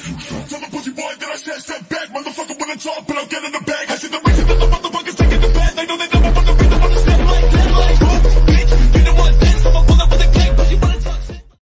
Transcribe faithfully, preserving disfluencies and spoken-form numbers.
Tell the pussy boy that I said step back, motherfucker when I talk, but I'll get in the bag. I see the